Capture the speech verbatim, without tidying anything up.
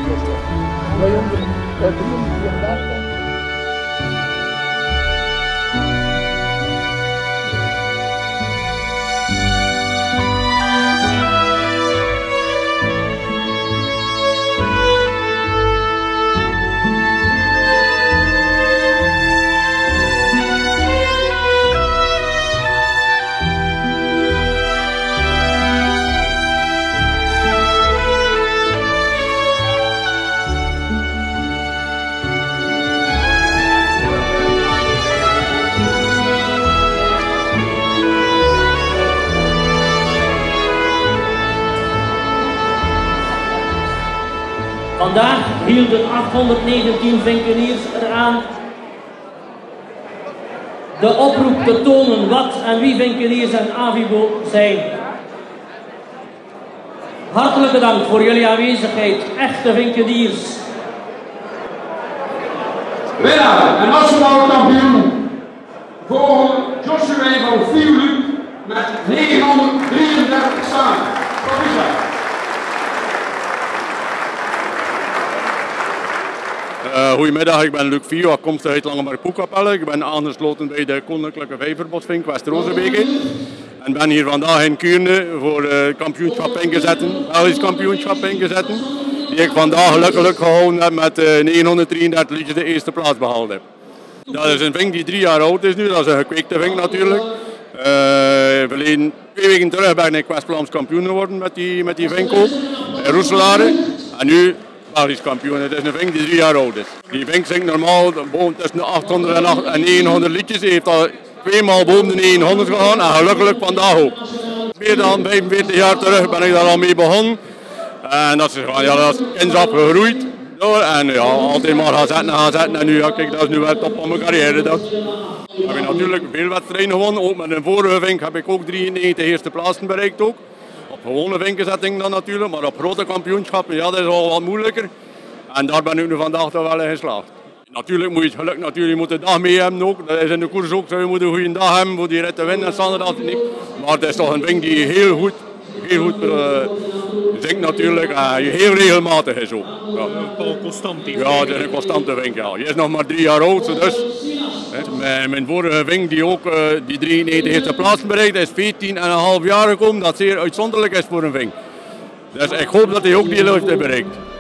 Vandaag hielden achthonderdnegentien vinkeniers eraan de oproep te tonen wat en wie vinkeniers en Avibo zijn. Hartelijke dank voor jullie aanwezigheid, echte vinkeniers. Winnaar en nationale kampioen voor Joshua van Vierluc met negenhonderddrieëndertig staan. Proficiat. Uh, goedemiddag, ik ben Luc Vio, afkomstig uit Langemark-Poekapelle. Ik ben aangesloten bij de Koninklijke Vijverbosvink West-Rozenbeke. En ben hier vandaag in Kuurne voor het uh, kampioenschap ingezetten, Belgisch kampioenschap ingezetten. Die ik vandaag gelukkig gehouden heb met uh, negenhonderddrieëndertig liedjes de eerste plaats behaald heb. Dat is een vink die drie jaar oud is nu, dat is een gekweekte vink natuurlijk. Uh, verleden twee weken terug ben ik West-Vlaams kampioen geworden met die, met die vink ook, in Roeselare. En nu Belgisch kampioen. Het is een vink die drie jaar oud is. Die vink zingt normaal boven tussen de achthonderd en negenhonderd liedjes. Hij heeft al tweemaal boven de negenhonderd gegaan en gelukkig vandaag ook. Meer dan vijfenveertig jaar terug ben ik daar al mee begonnen. En dat is, ja, dat is kindsap gegroeid. En ja, altijd maar gaan zetten en gaan zetten. En nu, ja, kijk, dat is nu wel top van mijn carrière. Dat. Ik heb natuurlijk veel wedstrijden gewonnen. Ook met een vorige vink heb ik ook drieënnegentig eerste plaatsen bereikt ook. Op gewone vinkenzetting dan natuurlijk, maar op grote kampioenschappen, ja, dat is al wat moeilijker. En daar ben ik nu vandaag toch wel in geslaagd. Natuurlijk moet je het geluk, natuurlijk moet de dag mee hebben ook. Dat is in de koers ook, zo je moet een goede dag hebben voor die rit te winnen en standaard altijd niet. Maar het is toch een vink die heel goed, heel goed uh, zingt natuurlijk en heel regelmatig is ook. Ja. Paul constant. Ja, het is een constante vink, ja. Je is nog maar drie jaar oud, dus. Mijn, mijn vorige vink die ook uh, die drieënnegentig eerste plaats bereikt, is veertien komma vijf jaar gekomen, dat zeer uitzonderlijk is voor een vink. Dus ik hoop dat hij ook die leeftijd bereikt.